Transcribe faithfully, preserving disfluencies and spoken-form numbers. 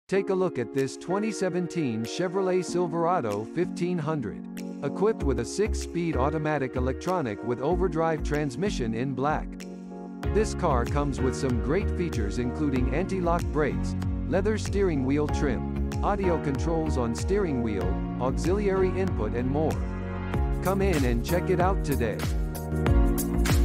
Take a look at this twenty seventeen Chevrolet Silverado fifteen hundred. Equipped with a six-speed automatic electronic with overdrive transmission in black. This car comes with some great features including anti-lock brakes, leather steering wheel trim, audio controls on steering wheel, auxiliary input and more. Come in and check it out today.